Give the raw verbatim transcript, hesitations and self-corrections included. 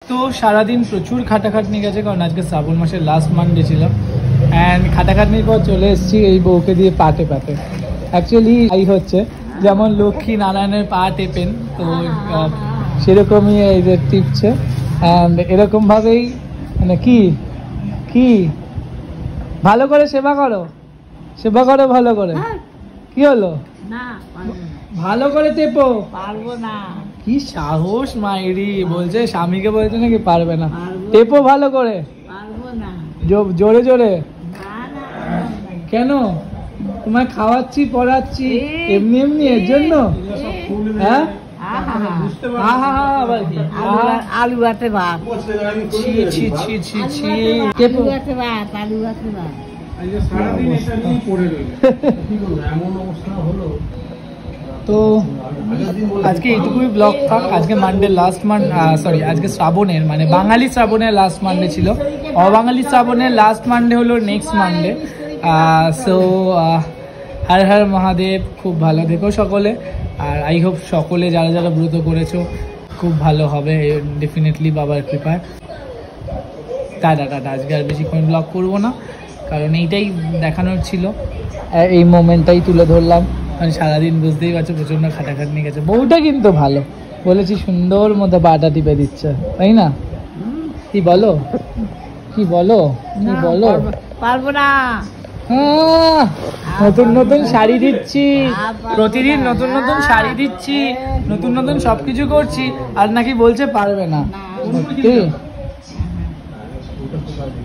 তো সারাদিন প্রচুর খাটাখাটনি গেছে, কারণ আজকে শ্রাবণ মাসের লাস্ট মানডে ছিল। অ্যান্ড খাটাখাটনির পর চলে এসেছি এই বউকে দিয়ে পা টেপাতে। অ্যাকচুয়ালি এই হচ্ছে যেমন লক্ষ্মী নারায়ণের পা টেপেন, তো সেরকমই এই যে টিপছে। অ্যান্ড এরকমভাবেই মানে কি কি ভালো করে সেবা করো, সেবা করো ভালো করে। কি হলো? না ভালো করে টেপো। পারবো না। কি সাহস মাইরি, বলছে স্বামীকে বলছে নাকি পারবে না। টেপো ভালো করে, পারবো না। জোরে জোরে। না না কেন? তোমায় খাওয়াচ্ছি পড়াচ্ছি এমনি এমনি এর জন্য? হ্যাঁ আবার কি? আলু ভাতে ভাত, ছি ছি ছি ছি ছি। আলু ভাতে ভাত, আলু ভাতে ভাত। তো আজকে এইটুকুই ব্লগ থাক। আজকে মানডে লাস্ট মান সরি আজকে শ্রাবণের মানে বাঙালি শ্রাবণের লাস্ট মানডে ছিল। অবাঙালি শ্রাবণের লাস্ট মানডে হলো next Monday. So Har Har Mahadev, খুব ভালো থেকো সকলে। আর আই হোপ সকলে যারা যারা ব্রত করেছো খুব ভালো হবে ডেফিনেটলি বাবার কৃপায়। Tata tata. আজকে আর বেশিক্ষণ ব্লগ করবো না, কারণ এইটাই দেখানোর ছিল, এই মোমেন্টটাই তুলে ধরলাম। মানে সারাদিন বুঝতেই পারছো প্রচণ্ড খাটাখাটনি গেছে। বউটা কিন্তু ভালো, বলেছি সুন্দর মতো পাটা টিপে দিচ্ছে, তাই না? কি বলো কি বলো কি বলো? পারবো না। নতুন নতুন শাড়ি দিচ্ছি, প্রতিদিন নতুন নতুন শাড়ি দিচ্ছি, নতুন নতুন সবকিছু করছি, আর নাকি বলছে পারবে না। সত্যি